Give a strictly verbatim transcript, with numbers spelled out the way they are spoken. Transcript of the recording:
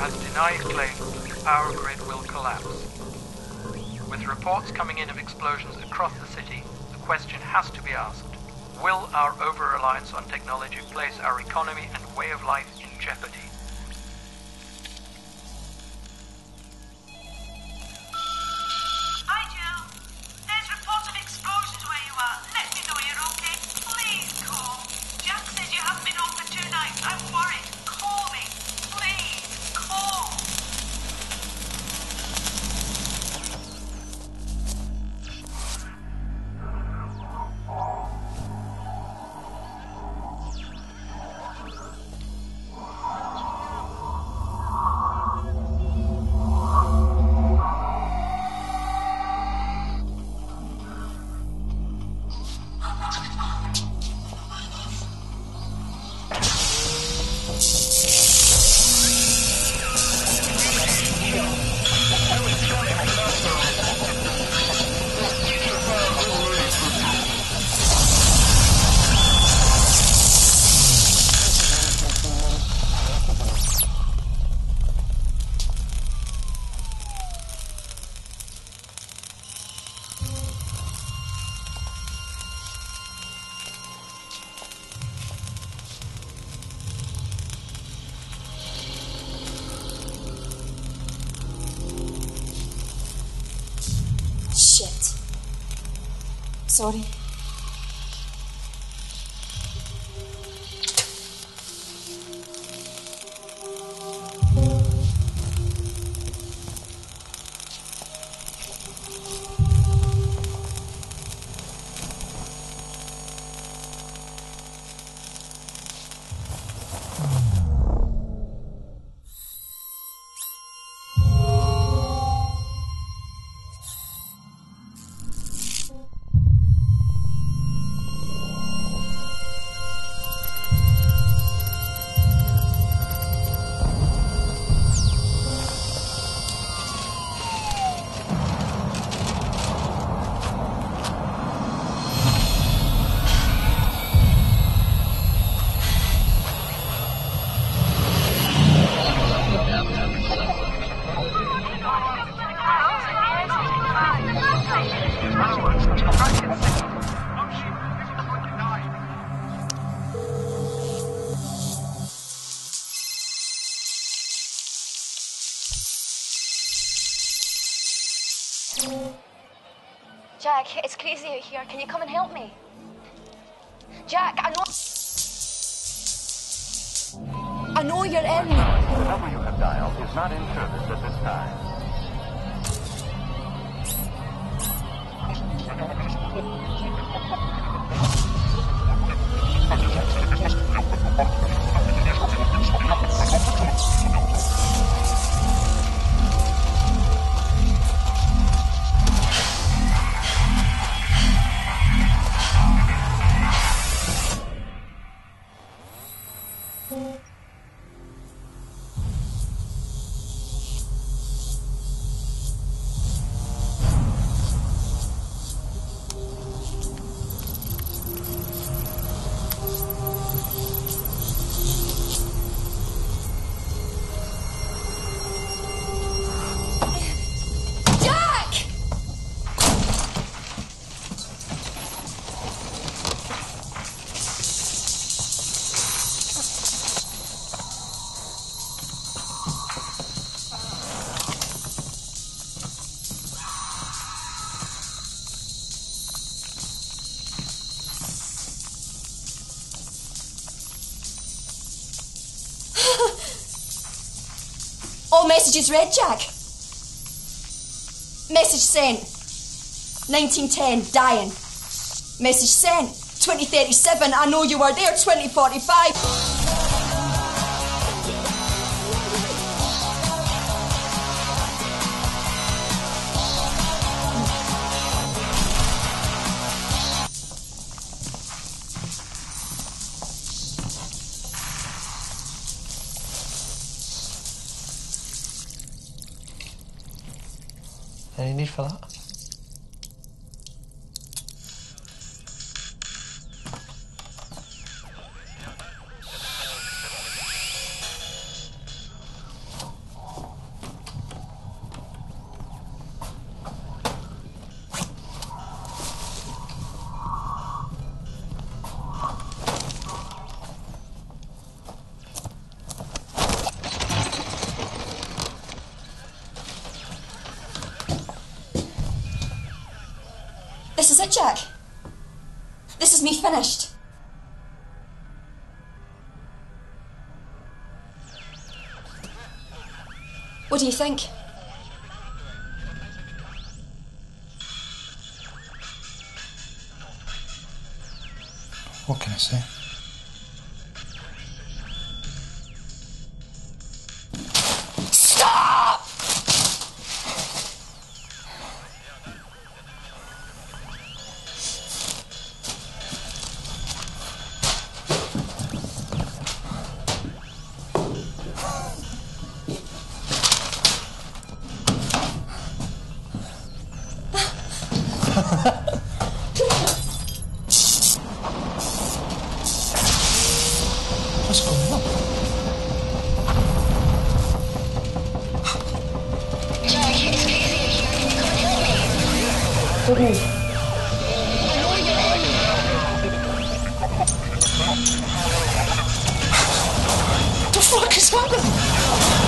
Allies deny claims that the power grid will collapse. With reports coming in of explosions across the city, the question has to be asked: will our over-reliance on technology place our economy and way of life in jeopardy? Hi, Jill. There's reports of explosions where you are. Let me know you're okay. Please call. Jack says you haven't been home for two nights. I'm worried. Call me. Please, call. Shit. Sorry. Jack, it's crazy out here. Can you come and help me? Jack, I know... I know you're in. The number you have dialed is not in service at this time. All messages read, Jack. Message sent. nineteen ten, dying. Message sent. twenty thirty-seven, I know you were there. twenty forty-five. Any need for that? This is it, Jack. This is me finished. What do you think? What can I say? Stop! What's going on? Jack, it's crazy out here. Can you come and help me? What do you mean? I know you're in. What the fuck is happening?